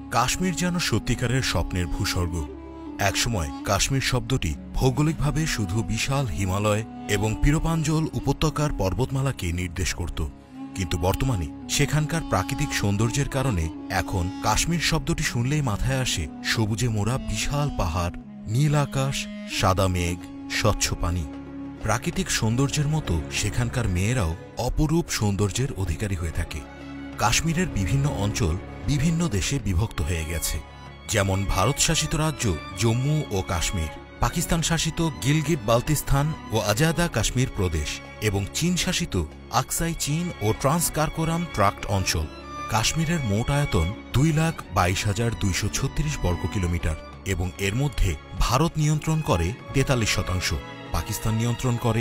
কাশ্মীর যেন সত্যিকারের স্বপ্নের ভূস্বর্গ। একসময় কাশ্মীর শব্দটি ভৌগোলিকভাবে শুধু বিশাল হিমালয় এবং পিরোপাঞ্জল উপত্যকার পর্বতমালাকে নির্দেশ করত, কিন্তু বর্তমানে সেখানকার প্রাকৃতিক সৌন্দর্যের কারণে এখন কাশ্মীর শব্দটি শুনলেই মাথায় আসে সবুজে মোড়া বিশাল পাহাড়, নীল আকাশ, সাদা মেঘ, স্বচ্ছ পানি। প্রাকৃতিক সৌন্দর্যের মতো সেখানকার মেয়েরাও অপরূপ সৌন্দর্যের অধিকারী হয়ে থাকে। কাশ্মীরের বিভিন্ন অঞ্চল বিভিন্ন দেশে বিভক্ত হয়ে গেছে, যেমন ভারত শাসিত রাজ্য জম্মু ও কাশ্মীর, পাকিস্তান শাসিত গিলগিট বালতিস্তান ও আজাদা কাশ্মীর প্রদেশ এবং চীন শাসিত আকসাই চীন ও ট্রান্সকারকোরাম ট্রাক্ট অঞ্চল। কাশ্মীরের মোট আয়তন 2,22,236 বর্গ কিলোমিটার এবং এর মধ্যে ভারত নিয়ন্ত্রণ করে 43%, পাকিস্তান নিয়ন্ত্রণ করে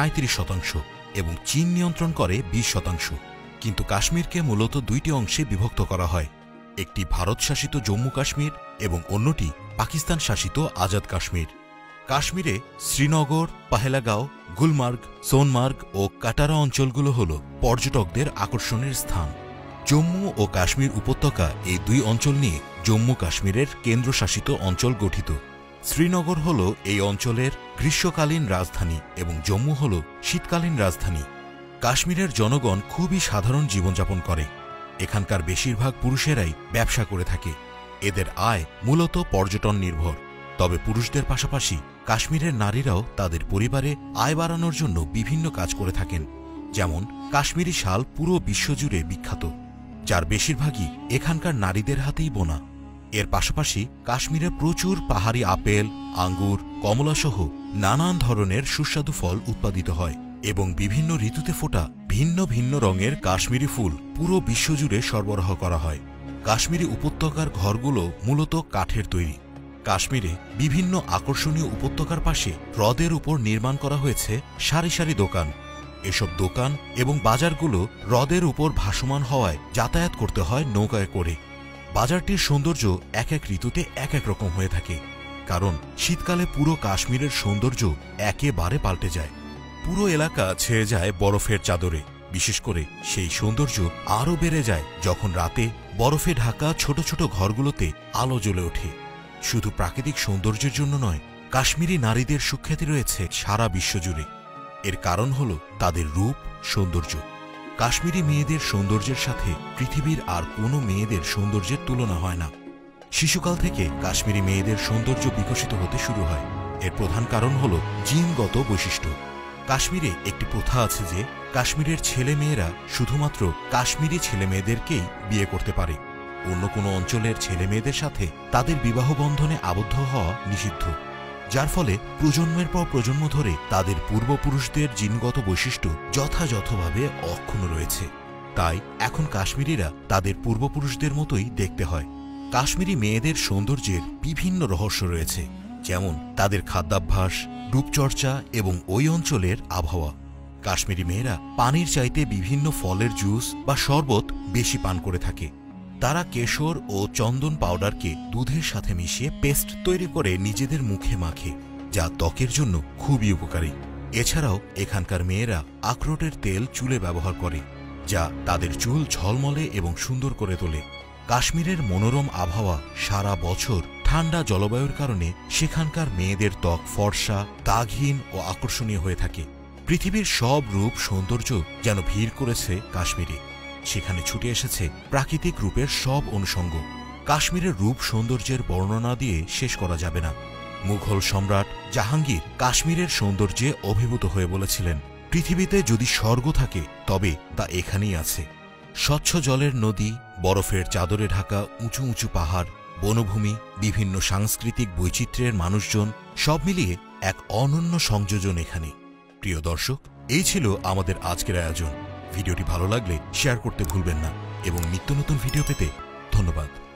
37% এবং চীন নিয়ন্ত্রণ করে 20%। কিন্তু কাশ্মীরকে মূলত দুইটি অংশে বিভক্ত করা হয়, একটি ভারত শাসিত জম্মু কাশ্মীর এবং অন্যটি পাকিস্তান শাসিত আজাদ কাশ্মীর। কাশ্মীরে শ্রীনগর, পহেলগাঁও, গুলমার্গ, সোনমার্গ ও কাটারা অঞ্চলগুলো হল পর্যটকদের আকর্ষণের স্থান। জম্মু ও কাশ্মীর উপত্যকা এই দুই অঞ্চল নিয়ে জম্মু কাশ্মীরের কেন্দ্রশাসিত অঞ্চল গঠিত। শ্রীনগর হল এই অঞ্চলের গ্রীষ্মকালীন রাজধানী এবং জম্মু হল শীতকালীন রাজধানী। কাশ্মীরের জনগণ খুবই সাধারণ জীবনযাপন করে। এখানকার বেশিরভাগ পুরুষেরাই ব্যবসা করে থাকে। এদের আয় মূলত পর্যটন নির্ভর। তবে পুরুষদের পাশাপাশি কাশ্মীরের নারীরাও তাদের পরিবারে আয় বাড়ানোর জন্য বিভিন্ন কাজ করে থাকেন, যেমন কাশ্মীরি শাল পুরো বিশ্বজুড়ে বিখ্যাত, যার বেশিরভাগই এখানকার নারীদের হাতেই বোনা। এর পাশাপাশি কাশ্মীরে প্রচুর পাহাড়ি আপেল, আঙ্গুর, কমলাসহ নানান ধরনের সুস্বাদু ফল উৎপাদিত হয় এবং বিভিন্ন ঋতুতে ফোটা ভিন্ন ভিন্ন রঙের কাশ্মীরি ফুল পুরো বিশ্বজুড়ে সরবরাহ করা হয়। কাশ্মীরি উপত্যকার ঘরগুলো মূলত কাঠের তৈরি। কাশ্মীরে বিভিন্ন আকর্ষণীয় উপত্যকার পাশে হ্রদের উপর নির্মাণ করা হয়েছে সারি সারি দোকান। এসব দোকান এবং বাজারগুলো হ্রদের উপর ভাসমান হওয়ায় যাতায়াত করতে হয় নৌকায় করে। বাজারটির সৌন্দর্য এক এক ঋতুতে এক এক রকম হয়ে থাকে, কারণ শীতকালে পুরো কাশ্মীরের সৌন্দর্য একেবারে পাল্টে যায়। পুরো এলাকা ছেয়ে যায় বরফের চাদরে। বিশেষ করে সেই সৌন্দর্য আরও বেড়ে যায় যখন রাতে বরফে ঢাকা ছোট ছোট ঘরগুলোতে আলো জ্বলে ওঠে। শুধু প্রাকৃতিক সৌন্দর্যের জন্য নয়, কাশ্মীরি নারীদের সুখ্যাতি রয়েছে সারা বিশ্বজুড়ে। এর কারণ হল তাদের রূপ, সৌন্দর্য। কাশ্মীরি মেয়েদের সৌন্দর্যের সাথে পৃথিবীর আর কোনো মেয়েদের সৌন্দর্যের তুলনা হয় না। শিশুকাল থেকে কাশ্মীরি মেয়েদের সৌন্দর্য বিকশিত হতে শুরু হয়। এর প্রধান কারণ হল জিনগত বৈশিষ্ট্য। কাশ্মীরে একটি প্রথা আছে যে কাশ্মীরের ছেলে মেয়েরা শুধুমাত্র কাশ্মীরি ছেলে মেয়েদেরকেই বিয়ে করতে পারে। অন্য কোনো অঞ্চলের ছেলে মেয়েদের সাথে তাদের বিবাহ বন্ধনে আবদ্ধ হওয়া নিষিদ্ধ, যার ফলে প্রজন্মের পর প্রজন্ম ধরে তাদের পূর্বপুরুষদের জিনগত বৈশিষ্ট্য যথাযথভাবে অক্ষুণ্ণ রয়েছে। তাই এখন কাশ্মীরিরা তাদের পূর্বপুরুষদের মতোই দেখতে হয়। কাশ্মীরি মেয়েদের সৌন্দর্যের বিভিন্ন রহস্য রয়েছে, যেমন তাদের খাদ্যাভ্যাস, রূপচর্চা এবং ওই অঞ্চলের আবহাওয়া। কাশ্মীরি মেয়েরা পানির চাইতে বিভিন্ন ফলের জুস বা শরবত বেশি পান করে থাকে। তারা কেশর ও চন্দন পাউডারকে দুধের সাথে মিশিয়ে পেস্ট তৈরি করে নিজেদের মুখে মাখে, যা ত্বকের জন্য খুবই উপকারী। এছাড়াও এখানকার মেয়েরা আখরোটের তেল চুলে ব্যবহার করে, যা তাদের চুল ঝলমলে এবং সুন্দর করে তোলে। কাশ্মীরের মনোরম আবহাওয়া সারা বছর ঠান্ডা জলবায়ুর কারণে সেখানকার মেয়েদের ত্বক ফর্সা, দাগহীন ও আকর্ষণীয় হয়ে থাকে। পৃথিবীর সব রূপ সৌন্দর্য যেন ভিড় করেছে কাশ্মীরে। সেখানে ছুটে এসেছে প্রাকৃতিক রূপের সব অনুষঙ্গ। কাশ্মীরের রূপ সৌন্দর্যের বর্ণনা দিয়ে শেষ করা যাবে না। মুঘল সম্রাট জাহাঙ্গীর কাশ্মীরের সৌন্দর্যে অভিভূত হয়ে বলেছিলেন, পৃথিবীতে যদি স্বর্গ থাকে তবে তা এখানেই আছে। স্বচ্ছ জলের নদী, বরফের চাদরে ঢাকা উঁচু উঁচু পাহাড়, বনভূমি, বিভিন্ন সাংস্কৃতিক বৈচিত্র্যের মানুষজন, সব মিলিয়ে এক অনন্য সংযোজন এখানে। প্রিয় দর্শক, এই ছিল আমাদের আজকের আয়োজন। ভিডিওটি ভালো লাগলে শেয়ার করতে ভুলবেন না এবং নিত্য নতুন ভিডিও পেতে ধন্যবাদ।